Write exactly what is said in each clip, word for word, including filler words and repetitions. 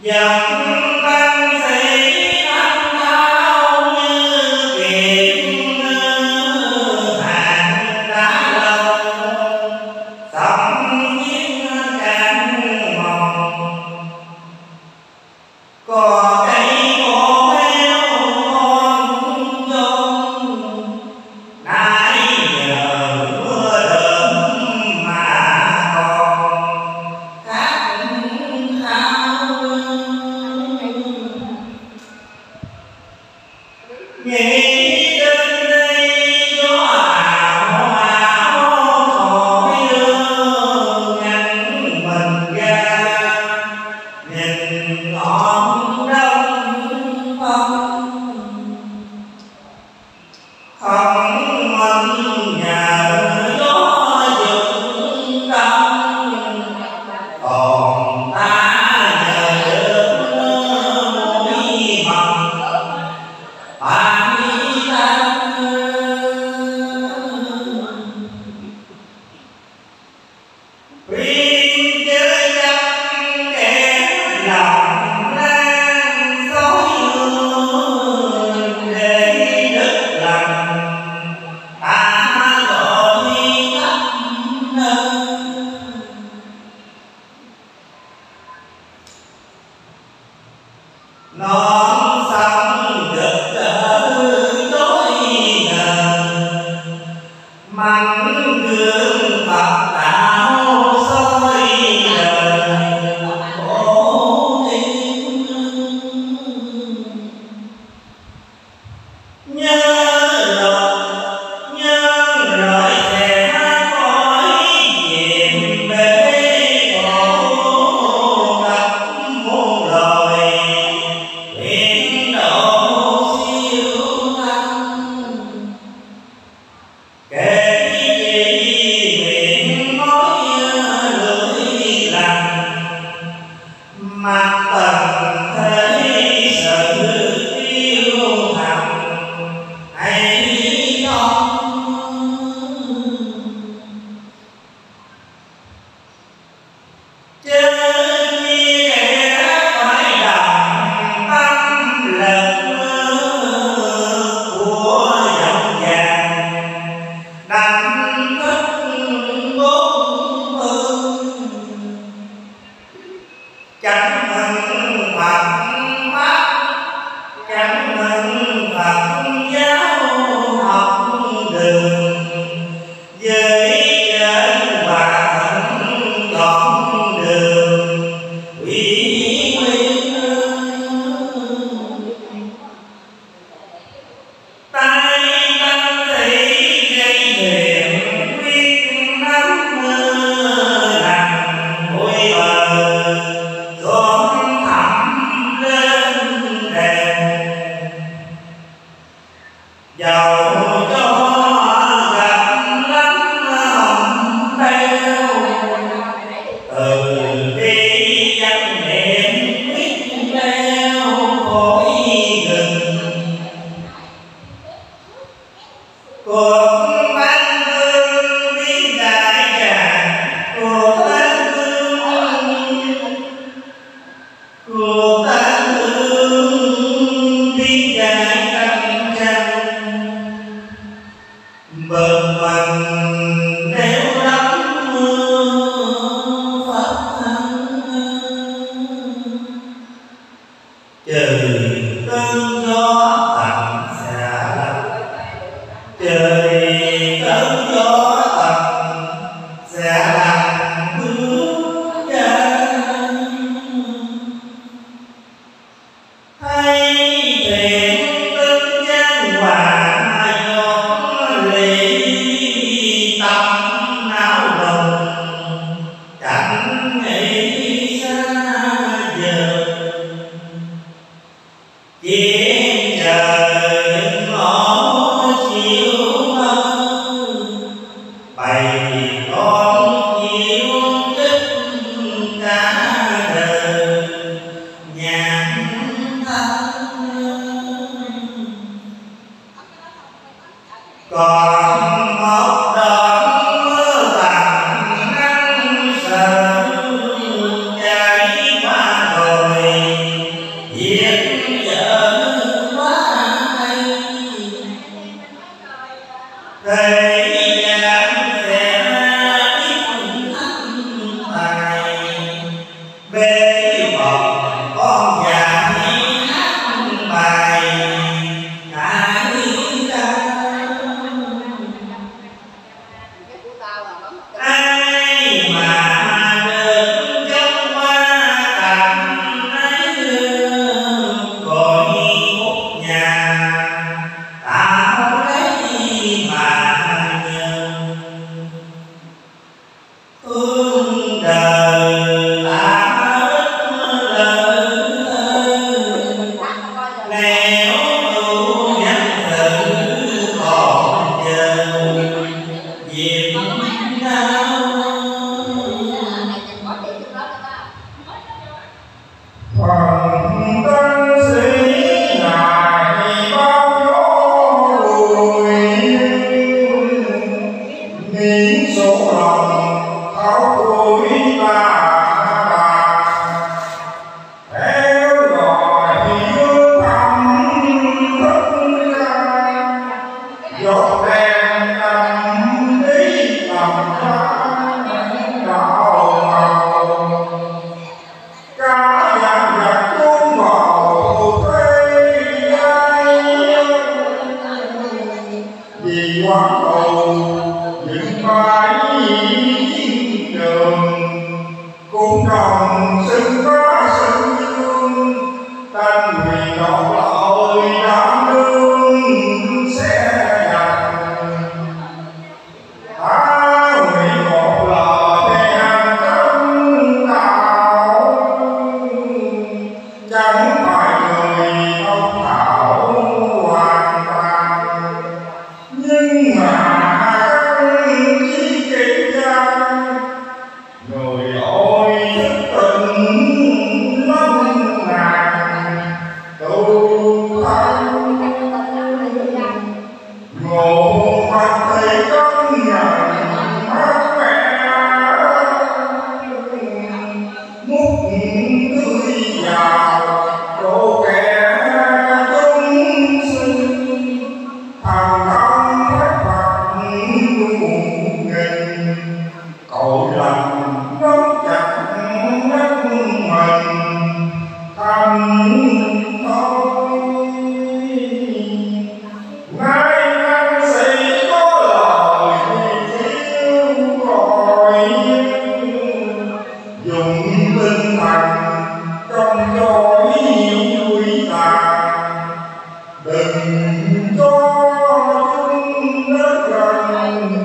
Hãy subscribe cho kênh Ghiền Mì Gõ để không bỏ lỡ bế bọc con già bài cả những ai mà được trong hoa tặng ấy gọi một nhà tạo lấy mà nhân ương đời làm ít lời nếu tu nhân sự còn chờ dịp nào phần tân sĩ ngài bao gió bụi miếng số lòng tháo tuổi ta theo gọi hương thầm thức ra giọt đèn cầm đi tầm ra đảo màu cá vàng vàng cuốn vào thế gian vì hoa cầu những mái trường cũng đồng xưng bá xưng dương tên vì đọc lời đảm đương sẽ dành ta nguyện một lời hàng cấm tạo chẳng phải người thông thạo hoàn toàn nhưng mà chỉ kỹ ra người ôi thức tình lâm nàng tu thân ngộ mặt thầy con nhận mát mẻ mút tươi vào độ kẻ chúng sinh thầm thầm phép Phật muôn nghìn tội lành nắm chặt nắp mình thành thôi ngay năng sĩ có lời chiêu gọi dùng tinh thần trong chói vui tàn đừng cho chúng đất gần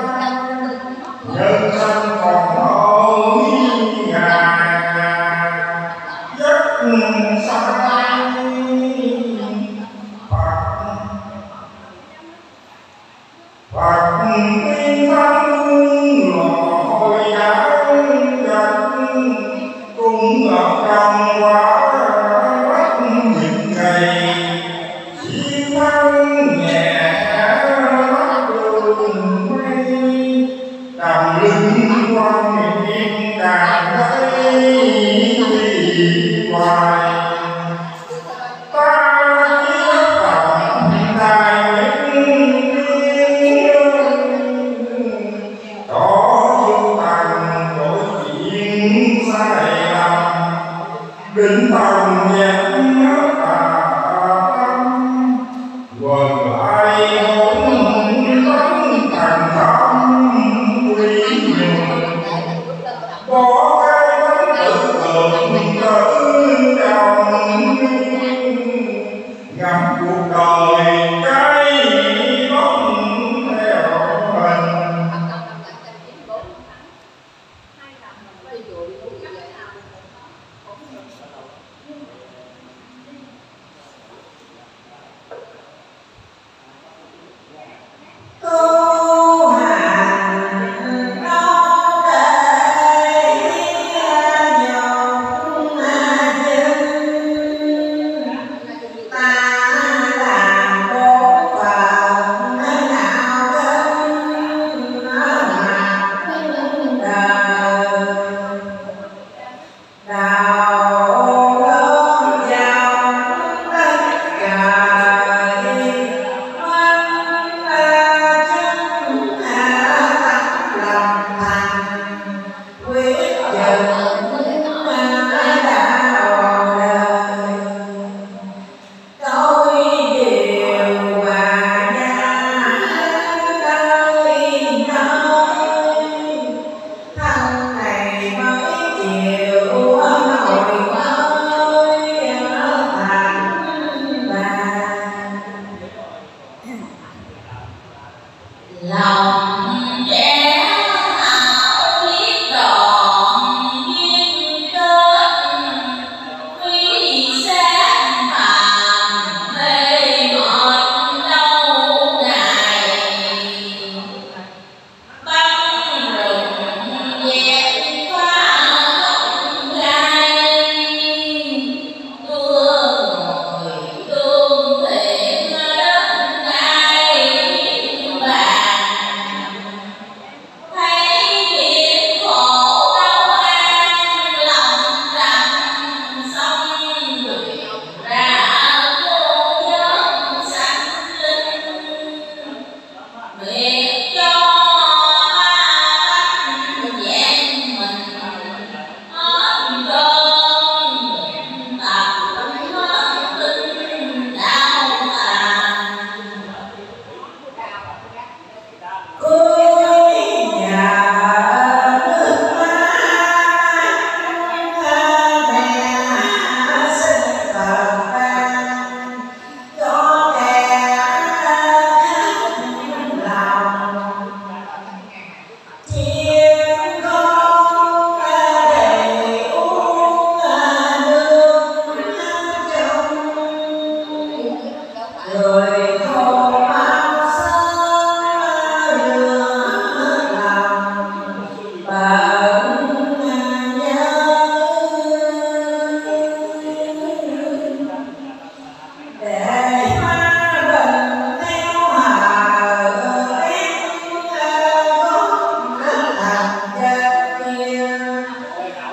nhân sanh còn ôi ngàn giấc say Phật Phật tiên thánh lòi giảng gạch cũng ở trong quá mắt những ngày chiến thắng nhẹ mắt đường mây đầm lưng quan niệm càng thấy đi hoài ta chỉ tầm đại đó vô thành đổi chuyện sai lầm định tầm nhãn tà tâm quần ai hỗn tấn thành thâm quý nhường bỏ cái tánh tự thường tự đồng ngắm cuộc đời cái bóng theo mình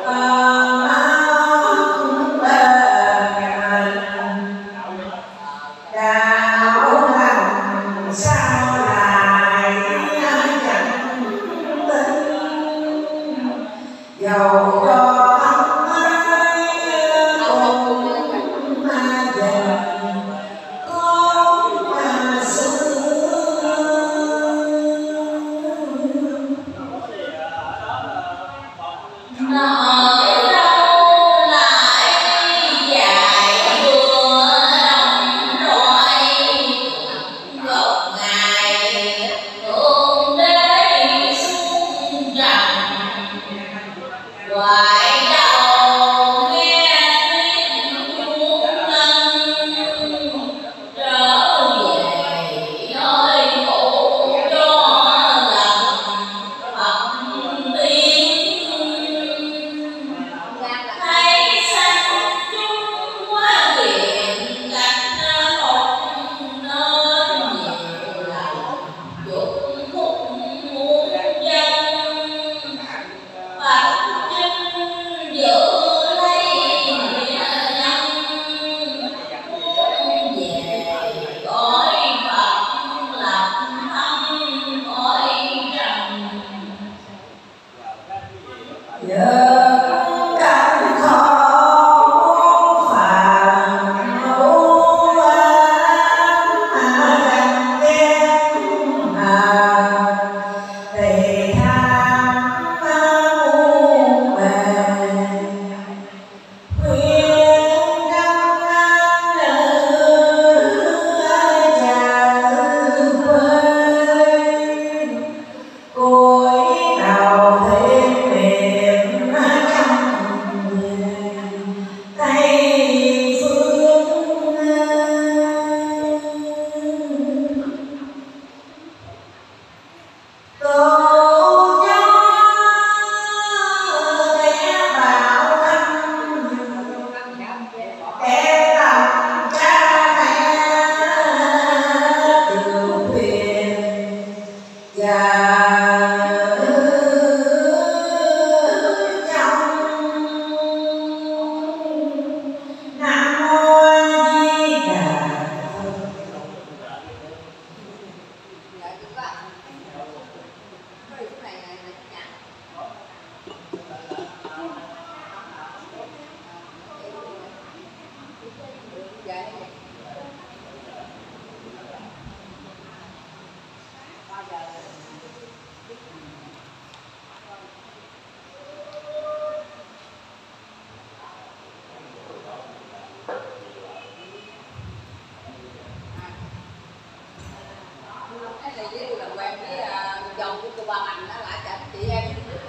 Cái này với tôi làm quen với chồng của cô Ba Mạnh đó là chị em